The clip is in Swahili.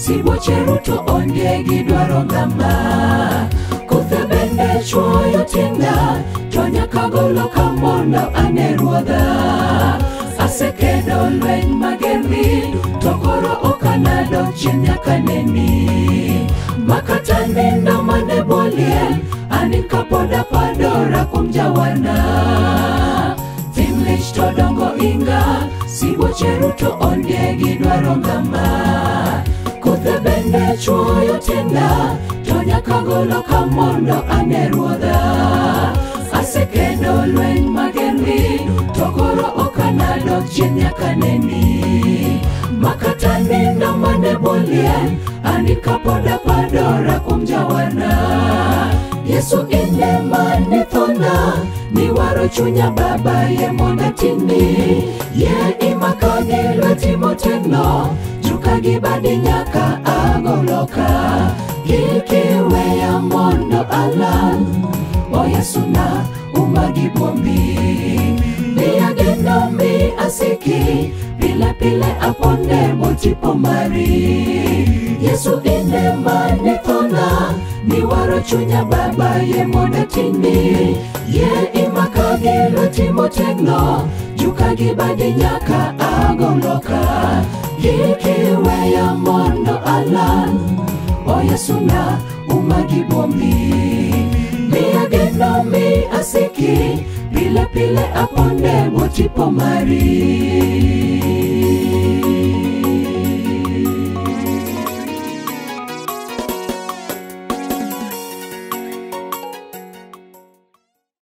sibocheru to onge gidwaro ng'ama. Kothe bende chuoyo tinda, to nyaka golo kamondo ane ruodha. Asekedo lweny magerni, to koro okanado chien nyaka neni. Makata nindo mane bolien, ani kapoda padora kum jawana. Tim lich to dongo inga, sibocheru to onge gidwaro ng'ama. Kothe bende chuoyo tinda, to nyaka golo kamondo ane ruodha. Asekedo lweny magerni, to koro okanado chien nyaka neni. Makata nindo mane bolien, ani kapoda padora kum jawana. Yesu ine mane thona, niwaro chunya baba ye monda tini. Ye imakoni lweti motegno, juka gibadi nyaka agoloka. Kikiweya mondo alal, o Yesu na umagi bombi. Mi ageno mi asiki, pile pile aponde motipo mari. Yesu ine mane thona, niwaro chunya baba ye monda tini. Ye imakagi lweti motegno, juka gibadi nyaka agoloka. Kikiweya mondo alal, o Yesu na umagi bombi. Mi ageno mi asiki, pile pile aponde motipo mari.